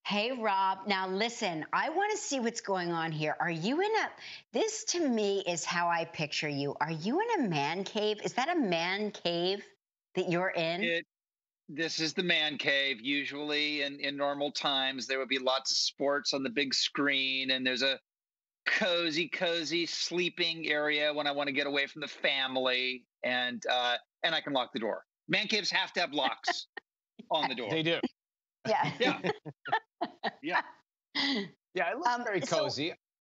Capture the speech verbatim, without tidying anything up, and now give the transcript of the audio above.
Hey, Rob. Now, listen, I want to see what's going on here. Are you in a, this to me is how I picture you. Are you in a man cave? Is that a man cave that you're in? It This is the man cave. Usually, in in normal times, there would be lots of sports on the big screen, and there's a cozy, cozy sleeping area when I want to get away from the family, and uh, and I can lock the door. Man caves have to have locks on the door. They do. Yeah. Yeah, yeah. Yeah, it looks um, very so cozy.